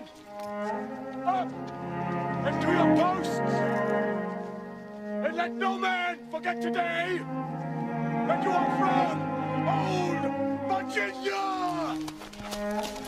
Up! And to your posts! And let no man forget today that you are from Old Virginia!